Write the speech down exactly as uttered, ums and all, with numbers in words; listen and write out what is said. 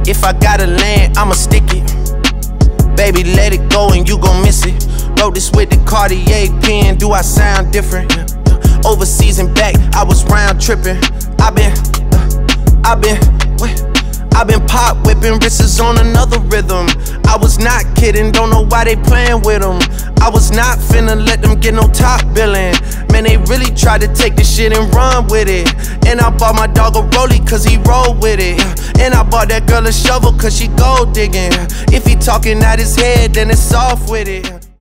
If I gotta land, I'ma stick it. Baby, let it go and you gon' miss it. Wrote this with the Cartier pen, do I sound different? Overseas and back, I was round tripping. I been, uh, I been, what? I been pop whipping, wrists on another rhythm. I was not kidding, don't know why they playing with them. I was not finna let them get no top billing. Man, they really tried to take this shit and run with it. And I bought my dog a rollie cause he roll with it. And I bought that girl a shovel cause she gold digging. If he talking out his head, then it's off with it.